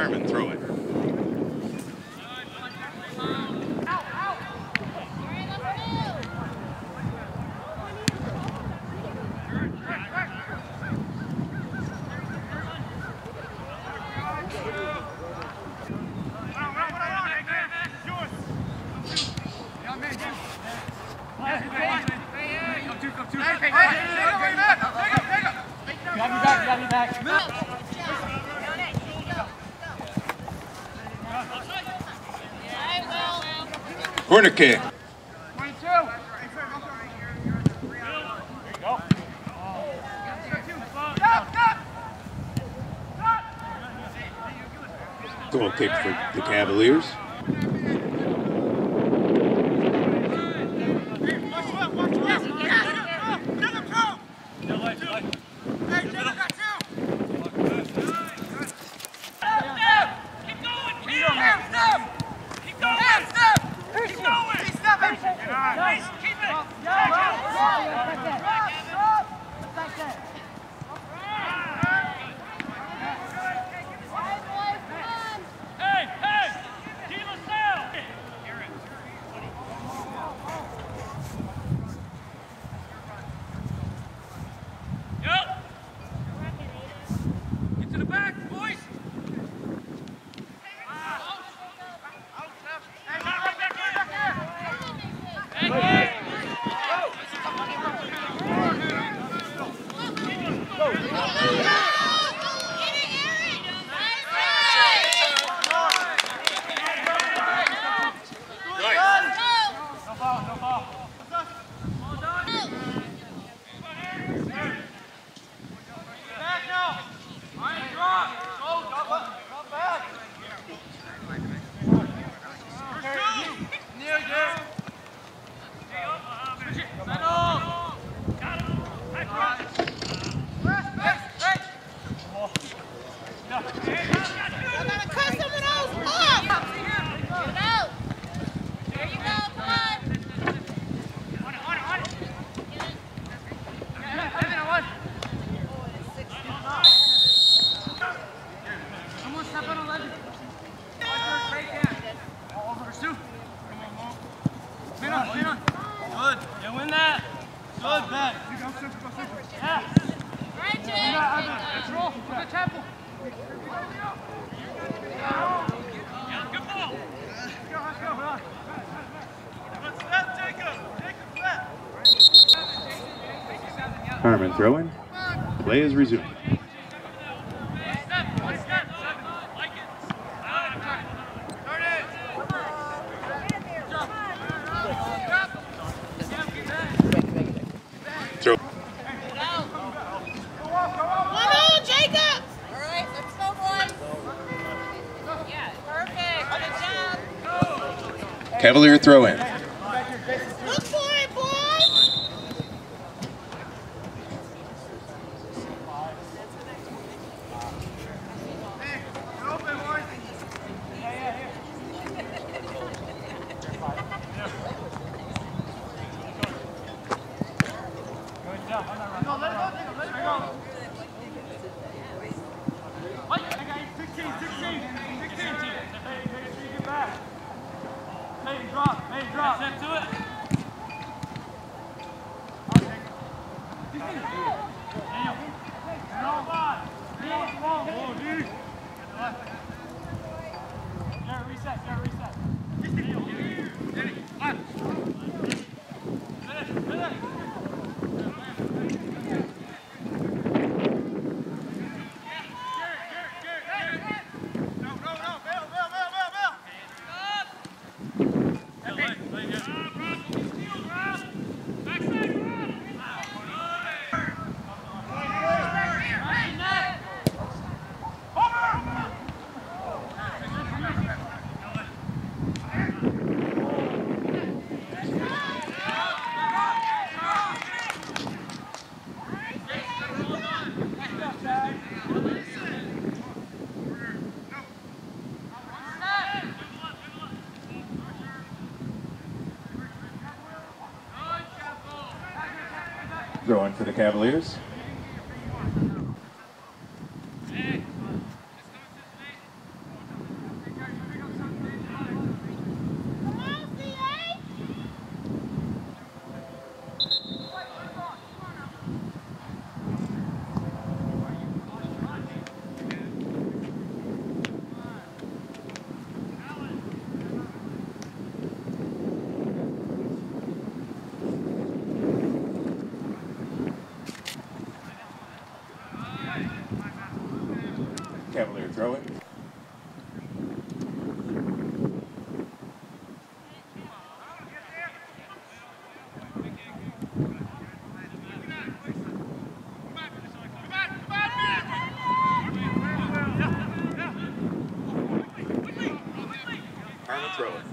Carman throw it. Corner kick. 22. Goal kick for the Cavaliers. Carman throwing. Play is resumed. Throw. Cavalier throw in. Look for it, boys! Throwing for the Cavaliers. Cavalier throwing. Carman throwing.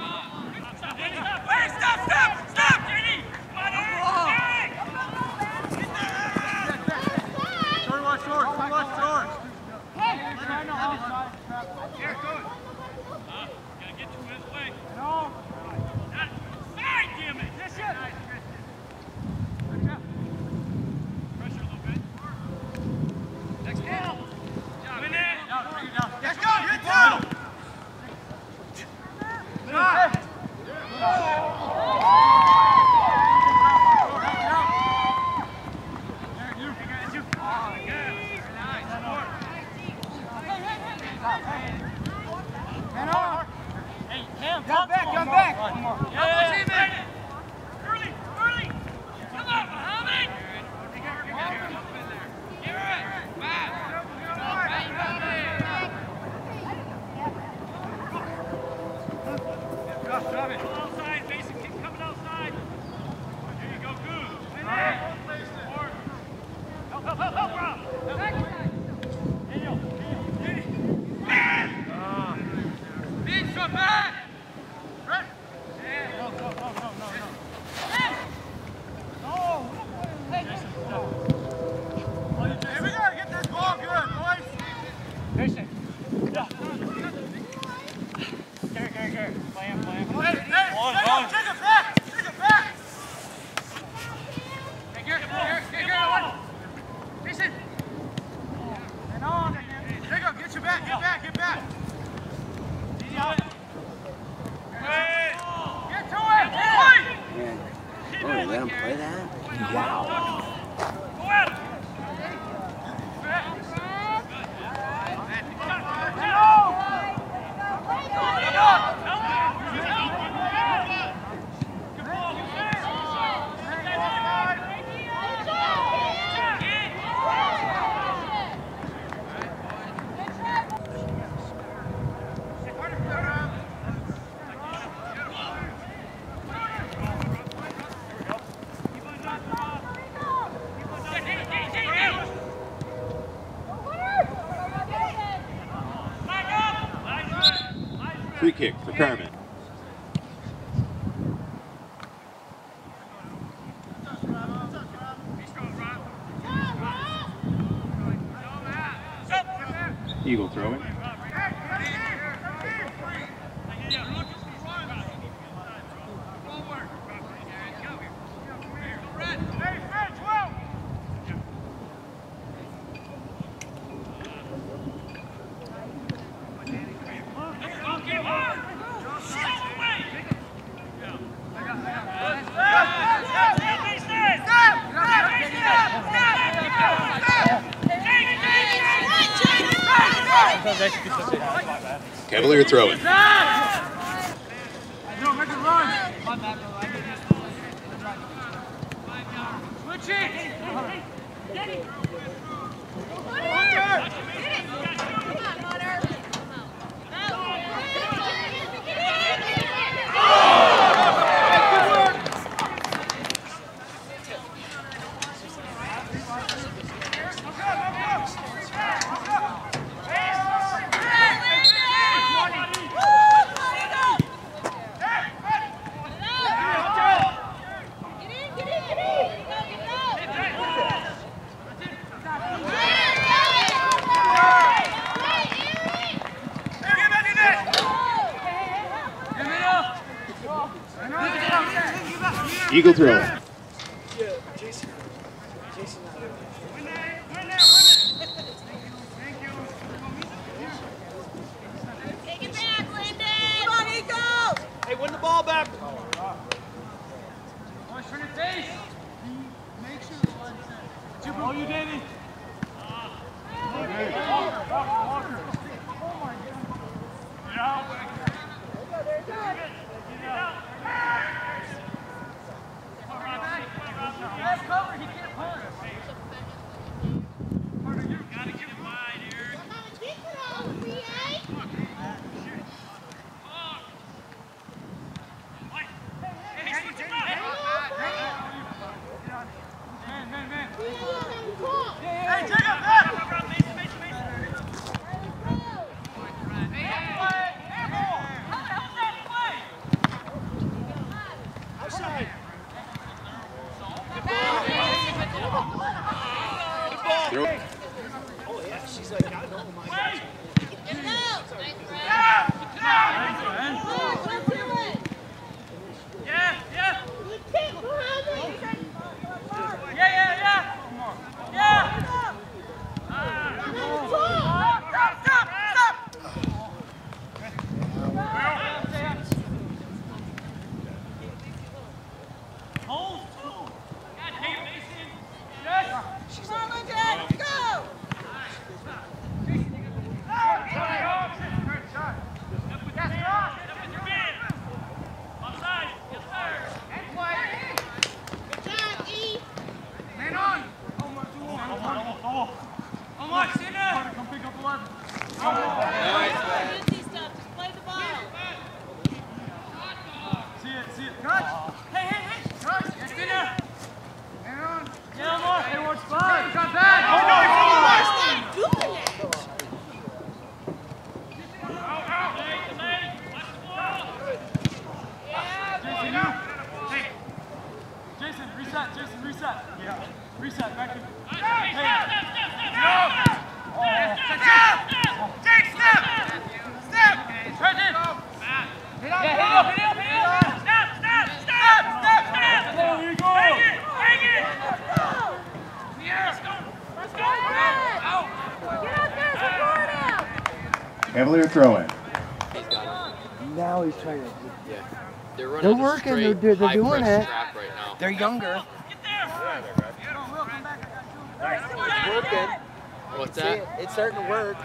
Let him play that? Wow. Free kick for Carman. Eagle throwing. Cavalier throwing. Eagle throw. Jason. Take it back, Lyndon! Come on, Eagle! Hey, win the ball back. Push for your face. Make sure the line set. Oh, you, Davey. Walker. Oh, my God. Last cover, he can't punt. Gotta get wide, Eric. Throw. Oh, yeah, she's like, I know my guys. Get it out. Nice grab. Cavalier throw-in. Now he's trying to. Yeah. They're running working. straight, They're doing high-pressure it. trap right now. They're younger. It's working. What's See, that? it's starting to work.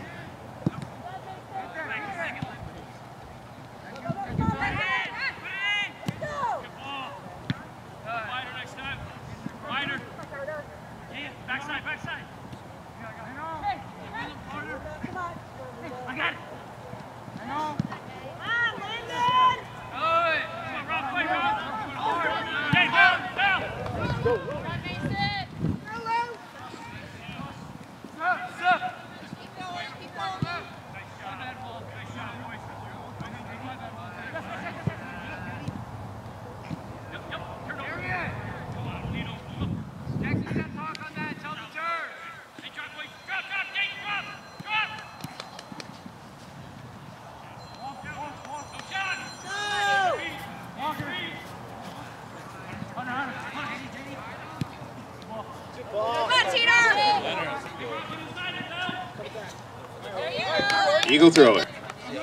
Eagle throw it.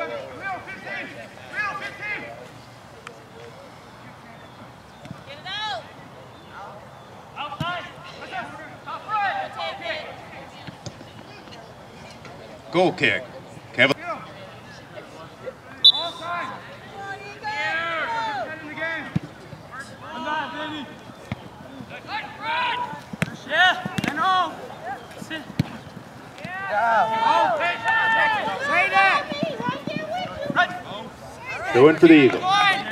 Goal kick. Cavalier. Throw in for the Eagle.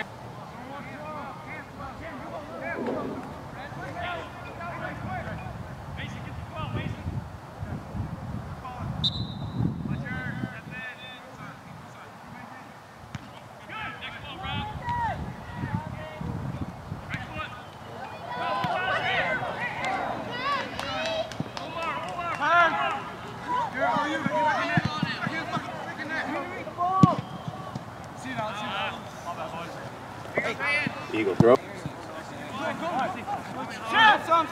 Eagle throw. Set some.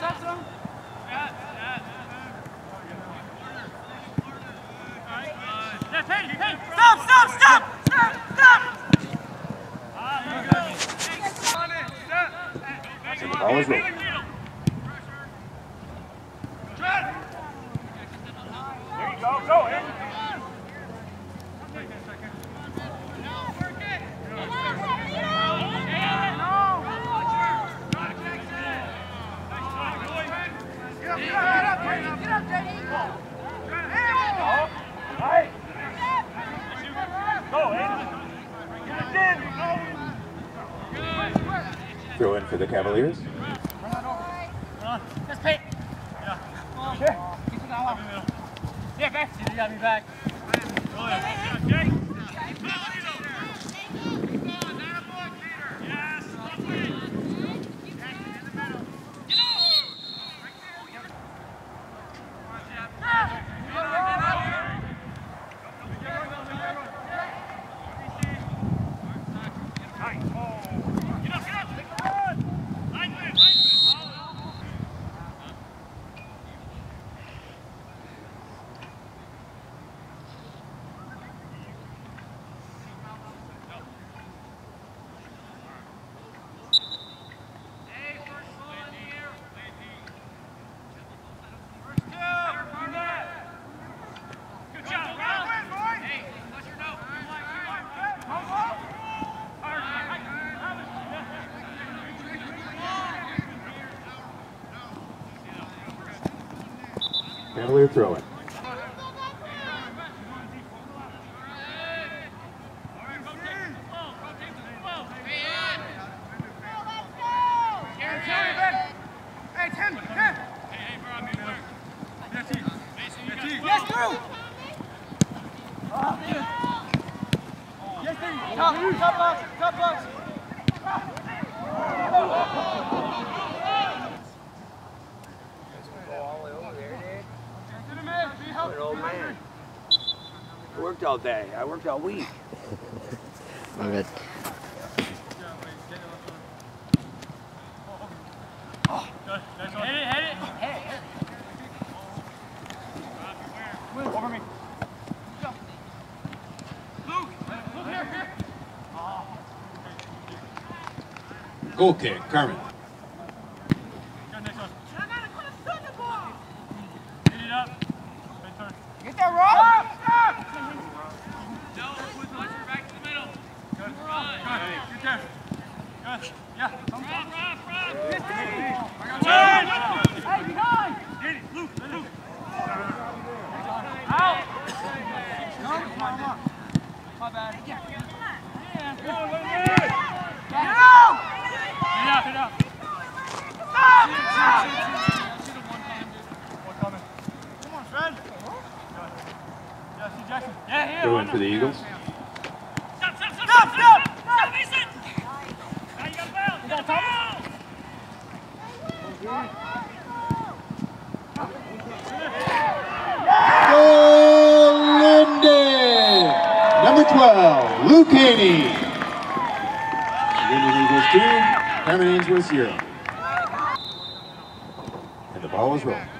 And the ball is rolling. There you go. Go, Andy. Throw in for the Cavaliers. Yeah, back. You got me back. Cavalier throwing. I worked all day. I worked all week. My bad. Hit it. Move over me. Luke, here. Goal kick, Carman. Get that roll! Stop! No, push her back to the middle. Good. Get there. Good. Yeah. Rob. Get Diddy. Hey, behind. Diddy. Luke. Out. Come on. My bad. Yeah. Go, Get out! Get out. Stop! Come on, Fred. Jackson. Yeah, Throw in for the Eagles. Stop, Mason! Now you got a foul. You got a foul. Lindy! Number 12, Luke Haney. Lindy Eagles 2, Carman Ainsworth 0. And the ball is rolling.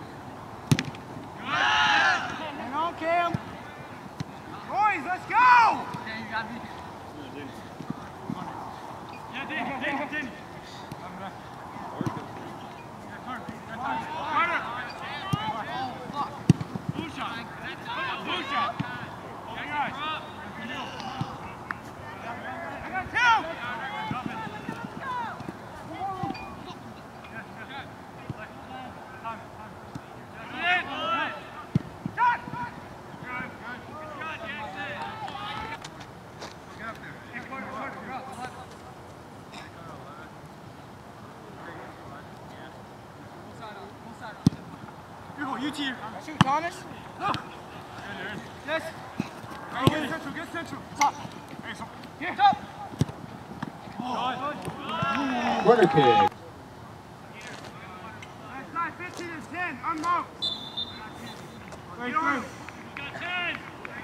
Cam. Boys, let's go! Yeah, you got me. Yeah, Danny. Carter. Blue shot. Blue shot. Yeah, guys. I got two. UT. Shoot, Thomas. Yes. Get central. Top. Here. Top. Corner kick. That's not 15 and 10. Unmarked. Wait. You got 10.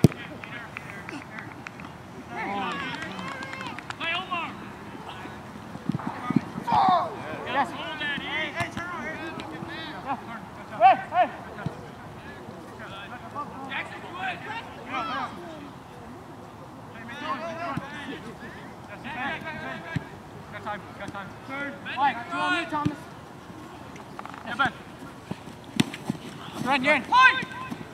Play Omar. Yes. Hold that. Hey, turn around. Hey. Jackson, do it. Got time. Third. Mike, two on me, Thomas. Yeah, Ben. Run, Yen. Mike!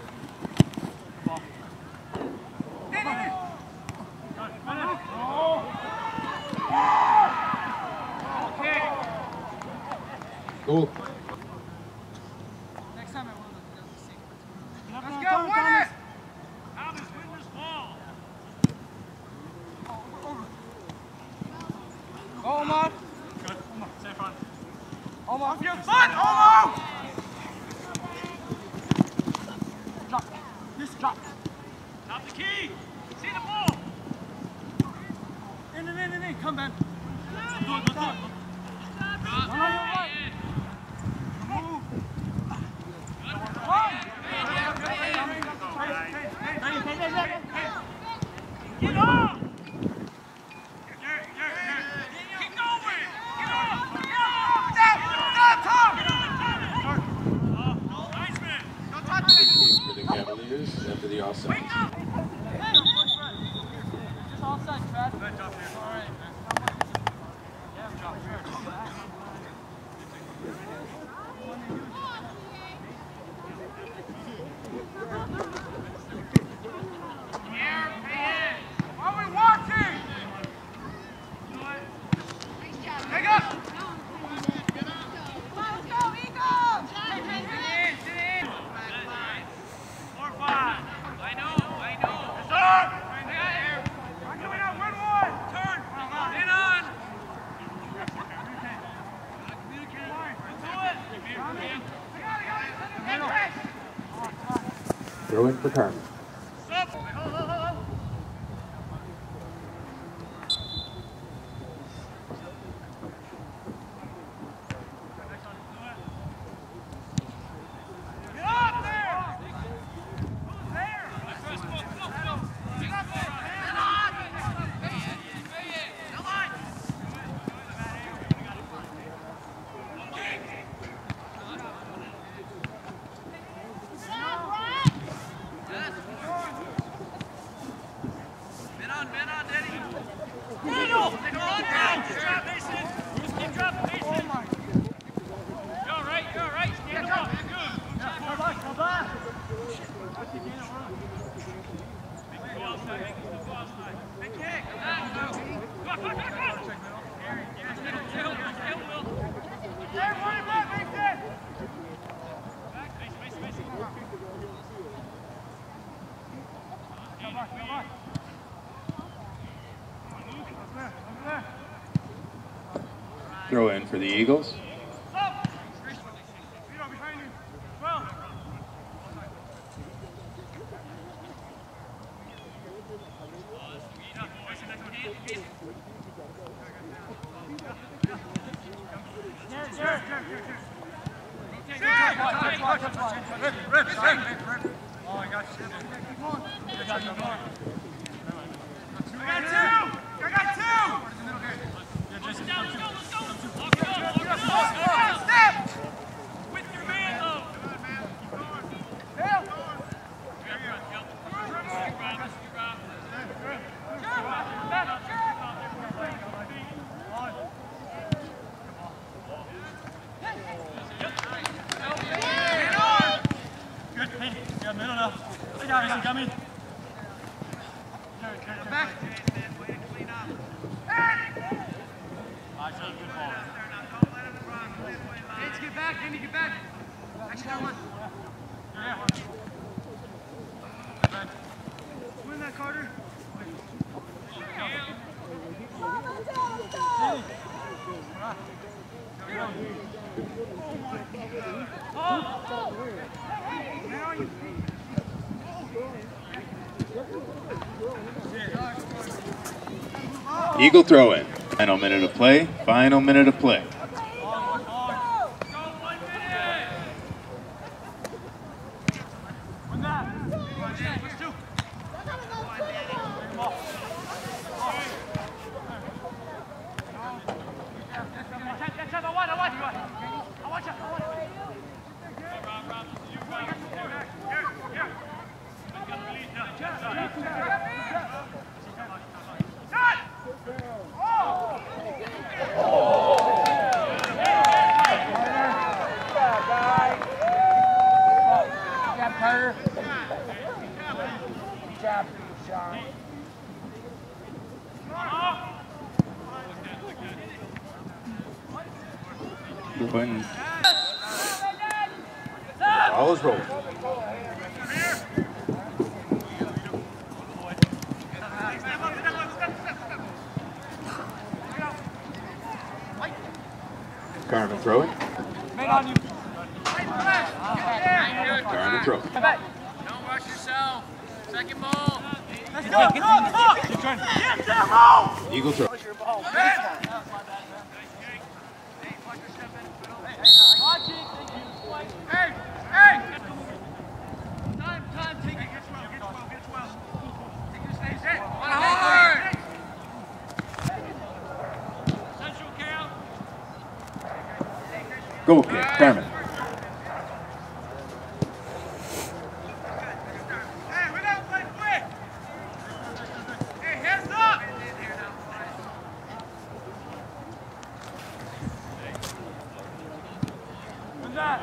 Goal. Next time I will see. Let's go, win it! Thomas, win this ball. Over. Go, Omar. Good. Omar, stay front. Omar. Off your foot, Omar! Drop. This drop. Top the key. See the ball. In. Come, Ben. Do it. Run on your right. Move. Get off! Keep going! Get off! Stop, Tom! Nice man! Don't touch it! For the Cavaliers after the offside. Just offside, Brad. Good job here. All right, man. Yeah, good job here. Are we watching? Take up! Let's go, Eagles! Sit in. Throwing for Carman. Throw in for the Eagles. Eagle throw in. Final minute of play. Final minute of play. Ball is rolling. Carman throwing. Carman throw. Don't rush yourself. Second ball. Let's go. Get that ball. Eagle throw. Hey! Time, take it. Get 12. Take your stage. Hard! Central count. Goal kick, Carman. Hey, we gotta play quick! Hey, hands up! What's that?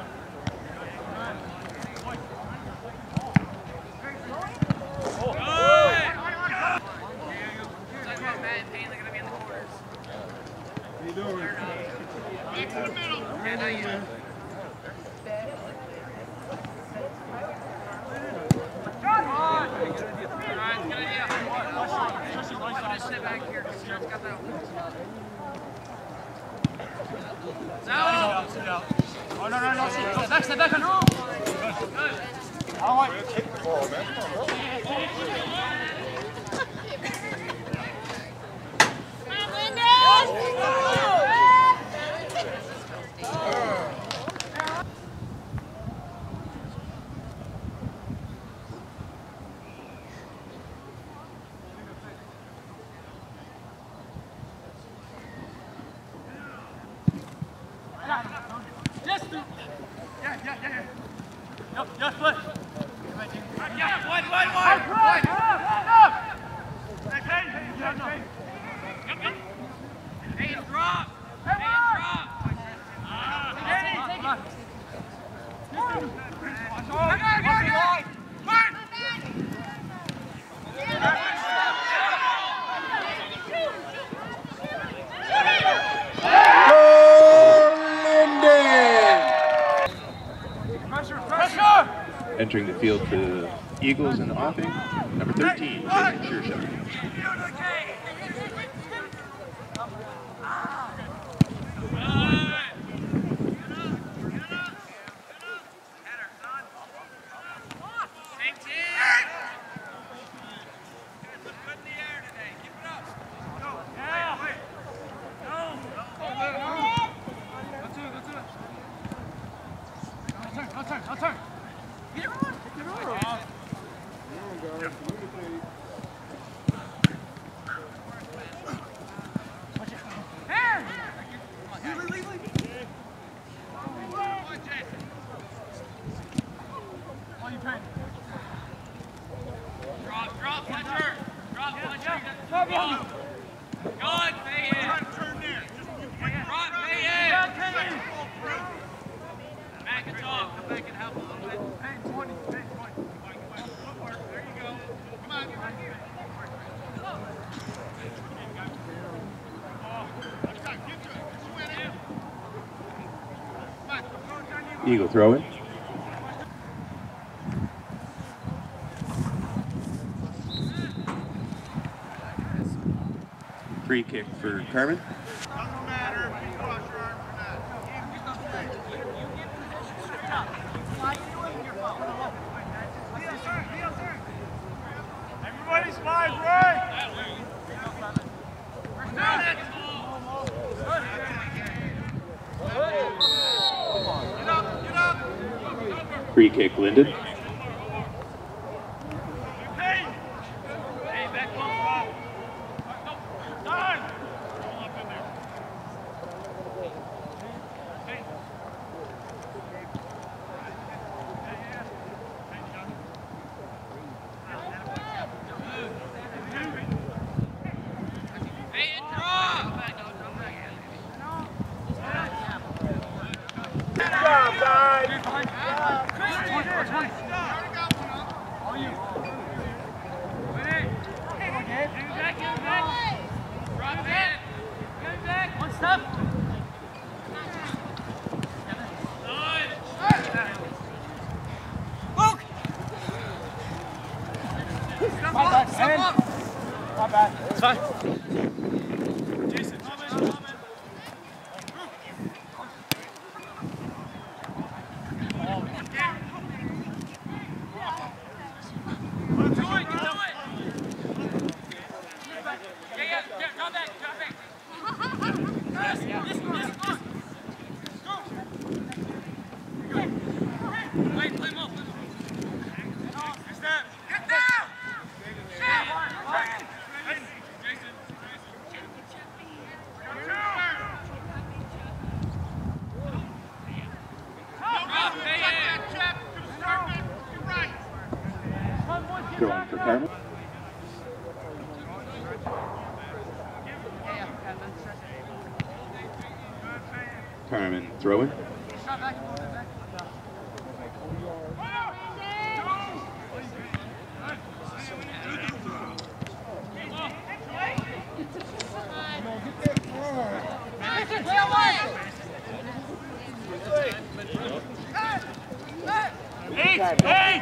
Entering the field for the Eagles in the offing, number 13, Jason Eagle throw in. Free kick for Carman. Doesn't matter if you cross your arms or not. Everybody's fine, right? Free kick, Linden. Not bad. It's fine. Jason. Throwing for Carman. Carman throwing. Eight!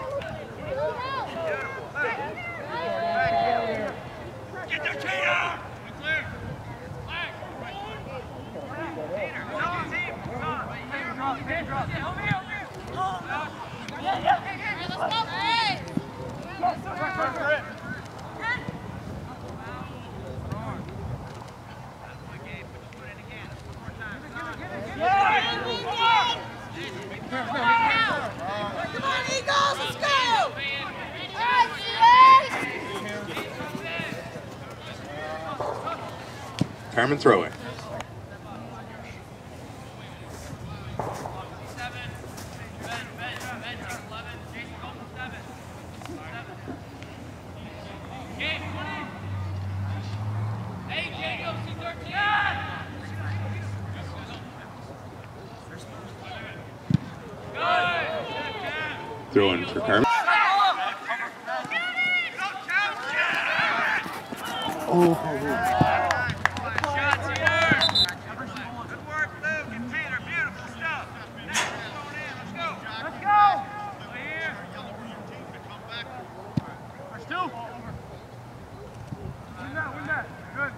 Get the cheater! Carman throwing. Throwing for Carman. Oh. Shots here. Good work, Luke and Peter. Beautiful stuff. Next is going in. Let's go. Let's go. Here. There's two. Win that. Win that. Good.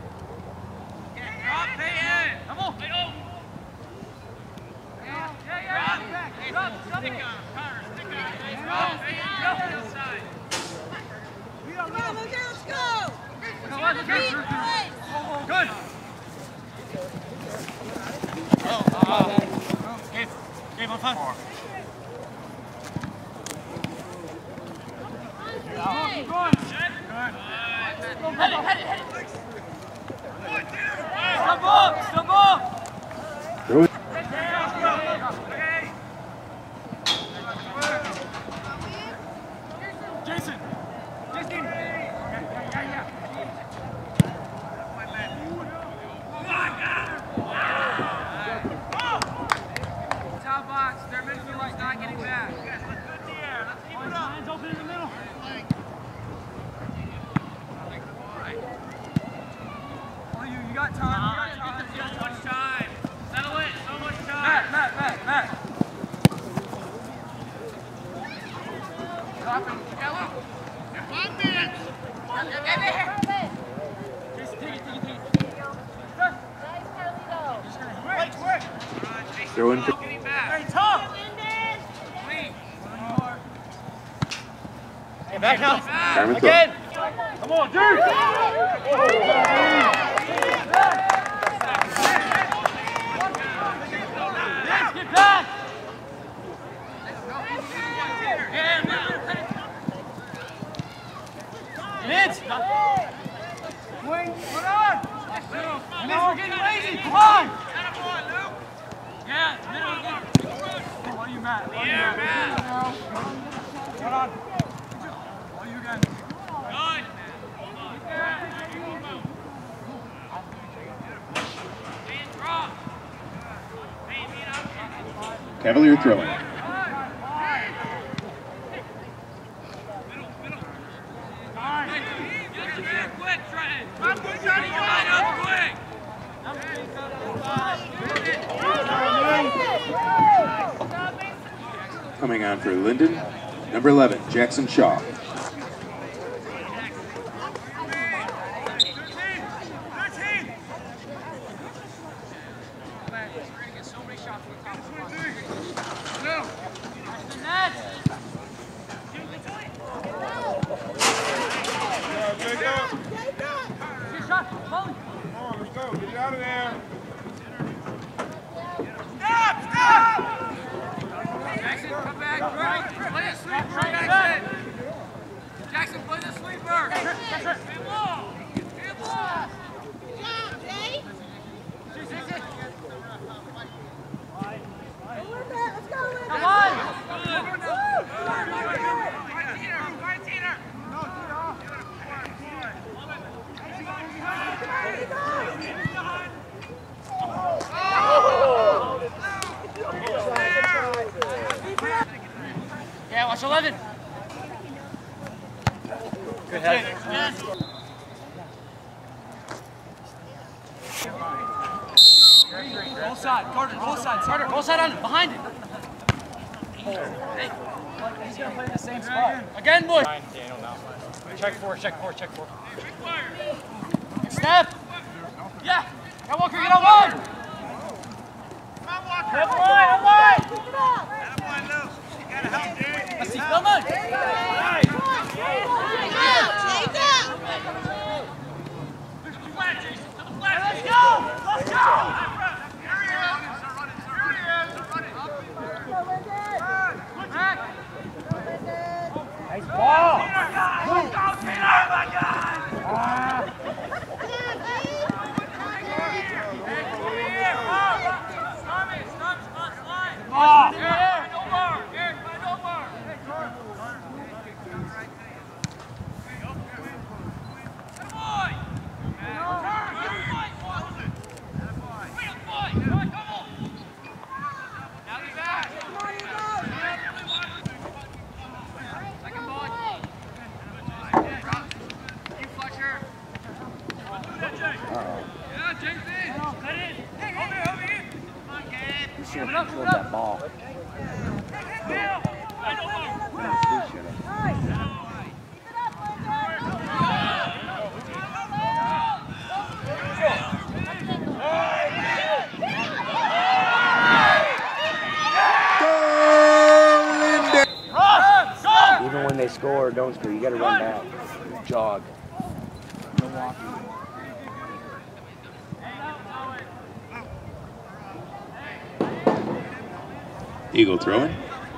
Drop, Peyton. Come on. Yeah. Drop. Stick on him. Connor, stick on him. Drop, Peyton. Drop the outside. Come on, let's go. Good. Game on fun. Keep going. Good. Head it. Stop up. Throw it. Jason. Top box, their midfield is not getting back. Let's good in the air. Let's keep it up. Hands open in the middle. Oh, you got time. You got so much time. Settle it. So much time. Matt. Dropping. Yeah, look. 5 minutes. Throwing for Hey, Tom! Hey, back now. Carman Again! Come on, dude! Let's get back! Vince! Swing! Put on! Vince, we're getting lazy! Come on! Yeah, middle again. What are you, Matt? Yeah, Matt. Hold on. All you again. Good. Cavalier throwing. Quick, Trent. Come up quick. Coming on for Linden, number 11, Jackson Shaw. Jackson, play the sleeper! Come on! Yeah, watch 11. Good head. Roll side, Carter, roll side, roll side on it, behind it. Hey. He's going to play in the same spot. Again, boys. Check four. Step. Yeah. Now Walker, get on one. Come on, Walker. Let's see, come on. Let's go. Nice ball. Let's go, Peter, my God. We should have controlled that ball. Even when they score or don't score, you got to run back, jog. No walking. Eagle throwing.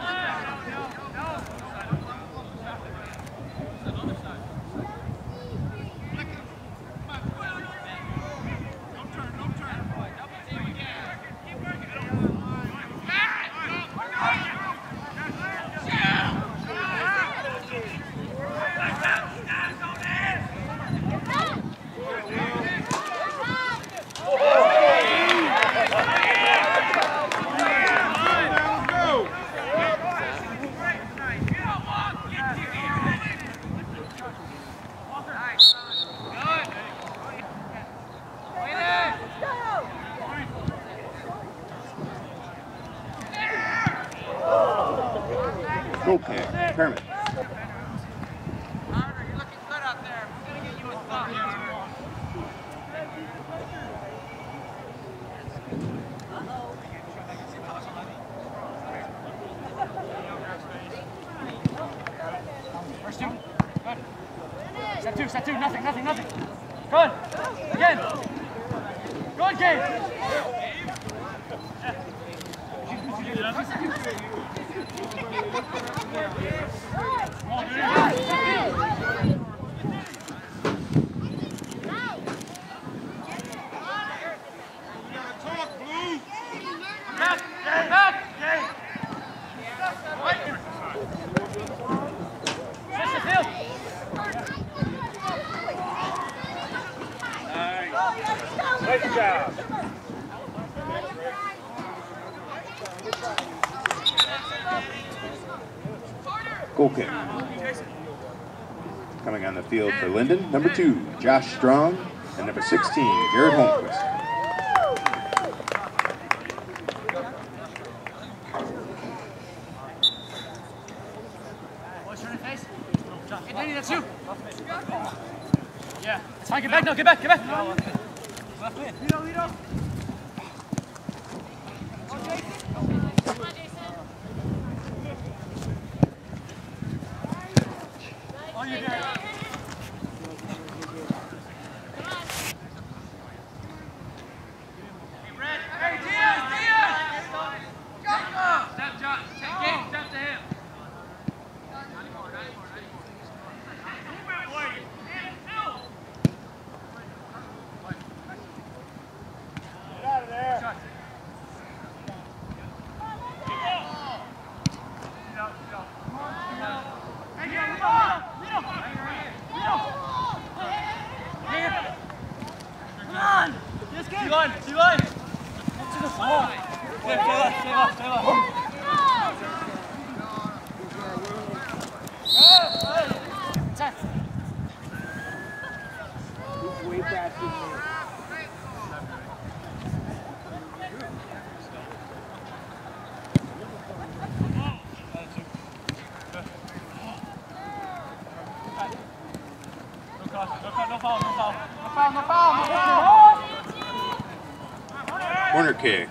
Goal kick, Carman. You're looking good out there. We're going to get you a thumb. First two. Good. Set two. Nothing. Good. Again. Good game. Nice job. Goal kick. Coming on the field for Linden, number 2, Josh Strong, and number 16, Garrett Holmquist. Hey, Danny, that's you. Yeah, it's fine. Get back now. Get back. Lead up. Oh, you did. Hey, Diaz! Step, John. Take game. Step to him. Stay He's way faster than me. No foul. Corner kick.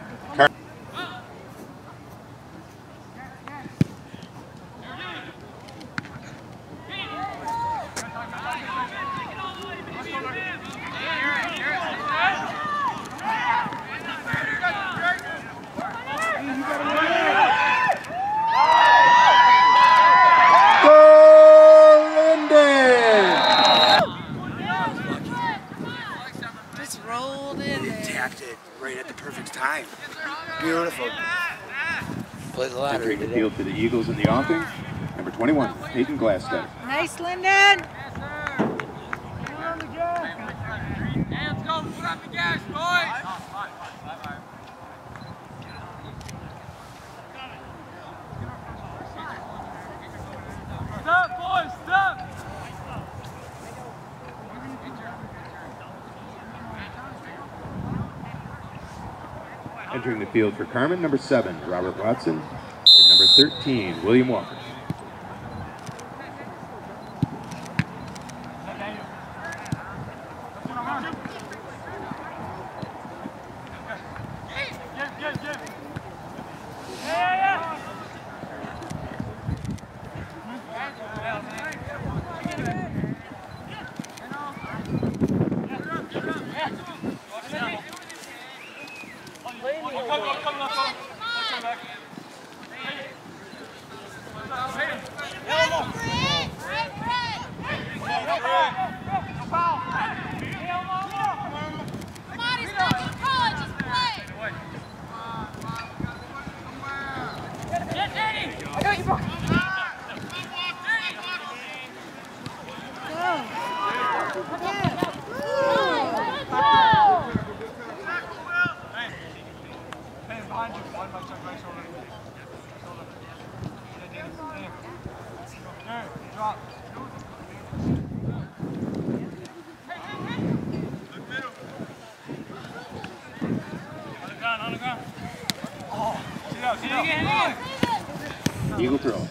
Right at the perfect time. Beautiful. Play the ladder. Entering the field for the Eagles in the offing, number 21, Peyton Glasstead. Nice, Linden. Hey, let's go. Put up the gas, boys. Stop, boys, stop. Entering the field for Carman, number 7, Robert Watson, and number 13, William Walker. Eagle throw.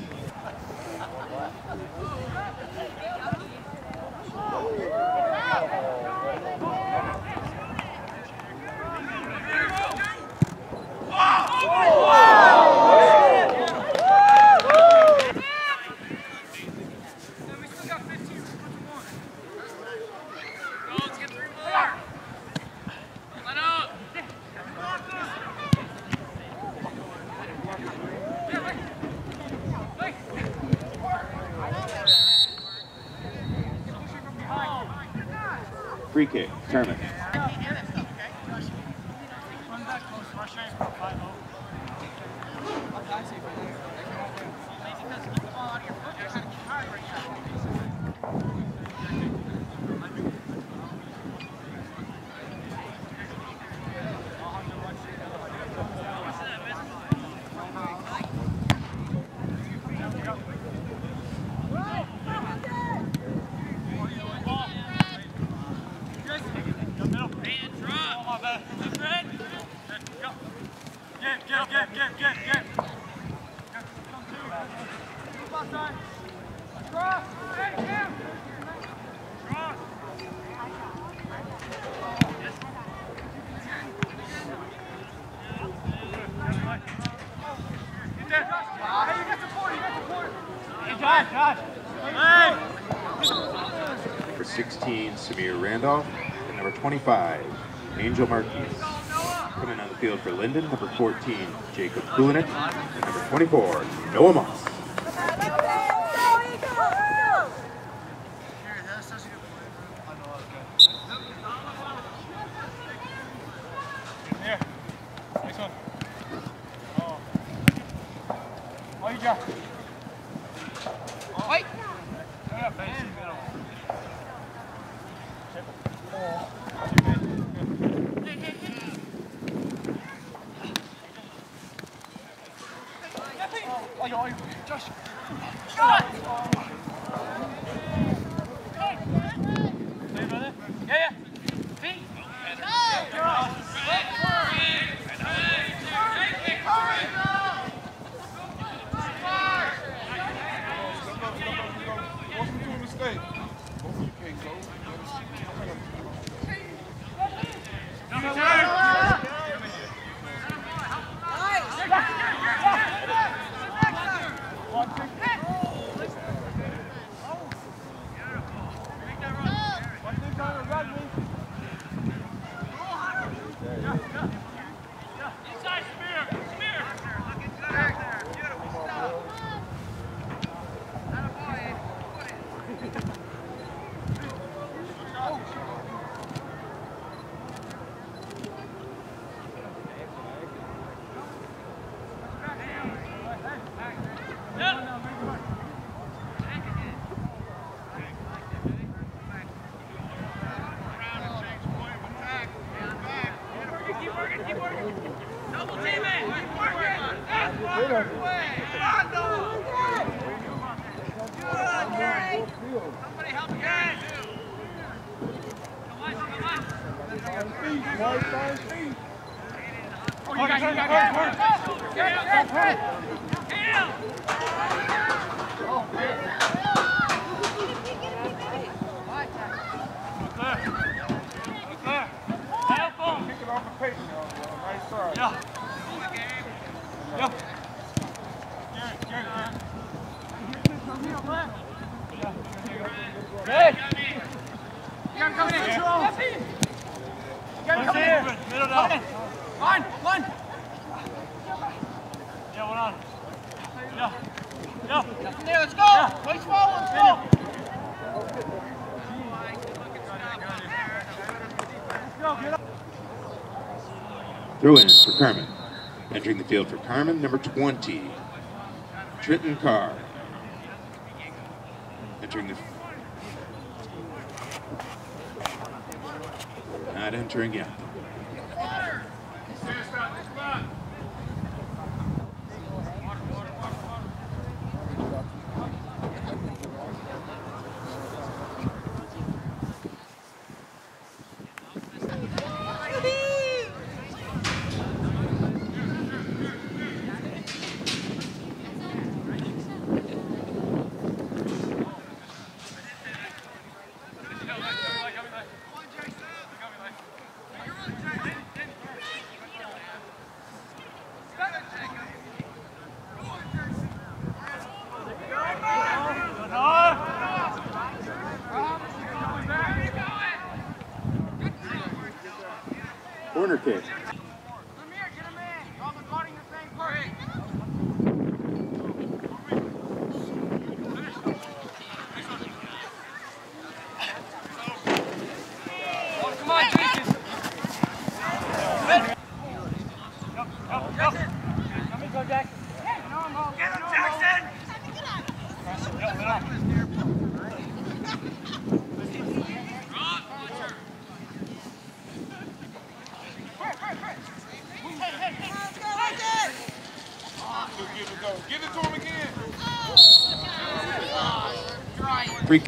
Free kick, Carman. Number 16, Samir Randolph, and number 25, Angel Marquez. Coming on the field for Linden, number 14, Jacob Kulinek, and number 24, Noah Moss. Throw in for Carman. Entering the field for Carman, number 20, Trenton Carr. Entering the... Not entering yet. Corner kick. Give it to him again. Free.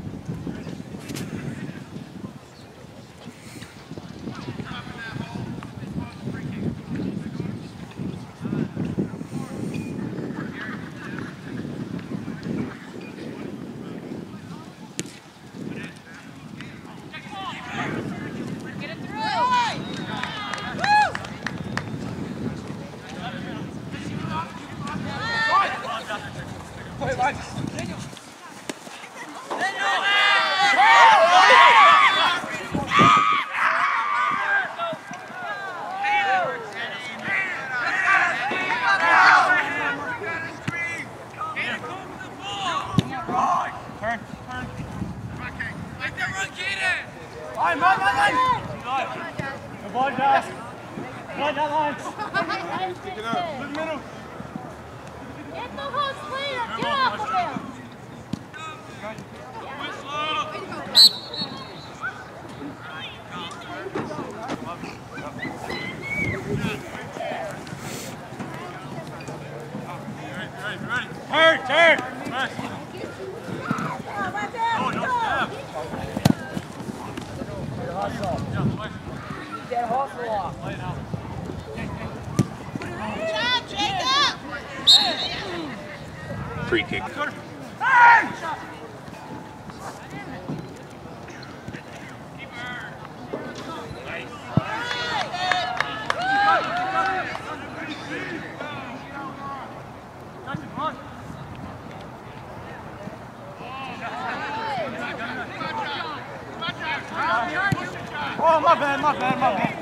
Free kick. Oh, my bad.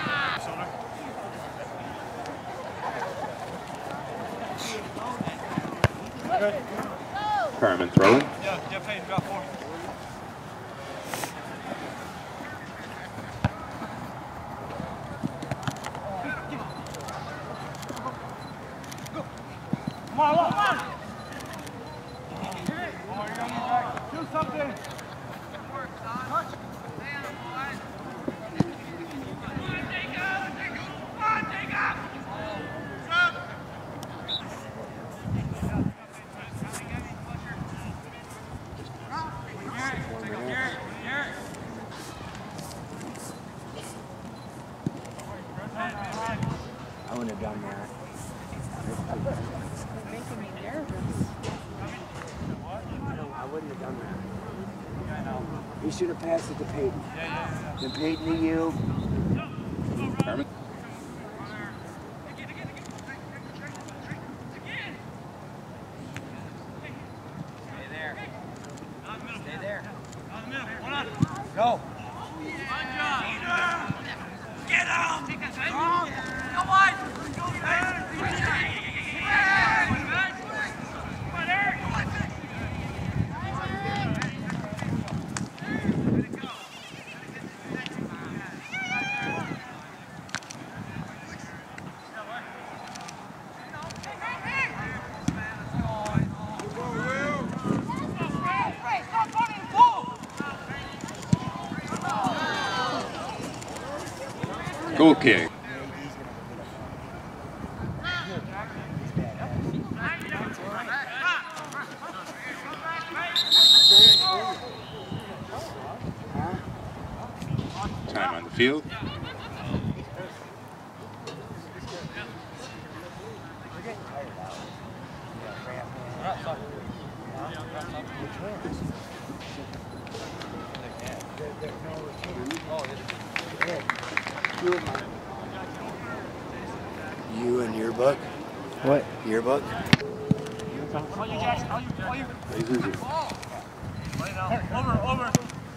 Carman throwing. Yeah, Payne, drop 4. Come on. Do something. wouldn't have done that. You're making me nervous. I wouldn't have done that. He should have passed it to Peyton. Then Peyton to you. Carman. Go. Get out! Go wide! Goal kick. Time on the field. You and your book? What? Your book? Over.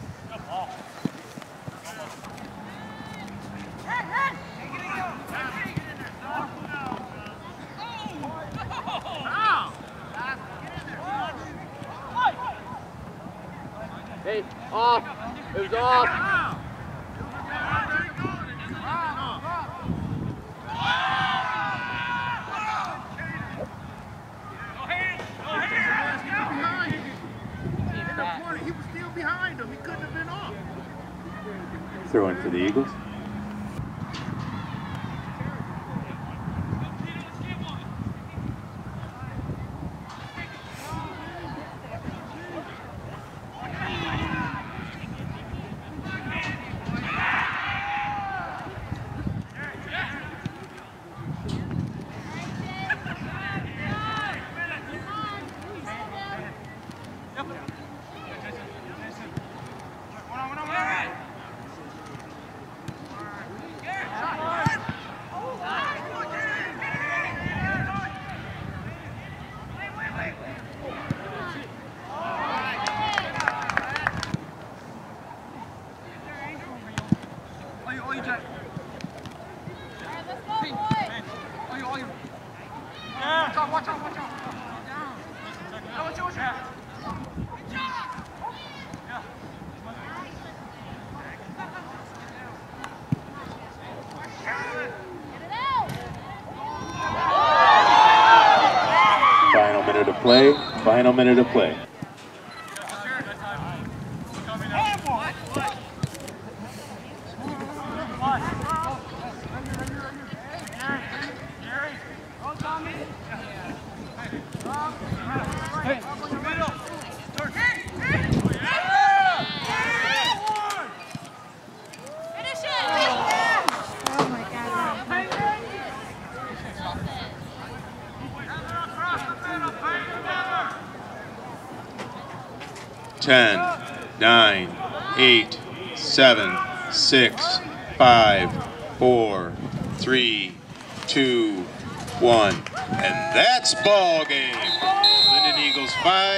Hey, off! It was off! He was still behind him. He couldn't have been off. Throwing for the Eagles. Watch out. Final minute of play. Finish it! Oh my God. 10, 9, 8, 7, 6, 5, 4, 3, 2, 1. And that's ball game. Linden Eagles 5.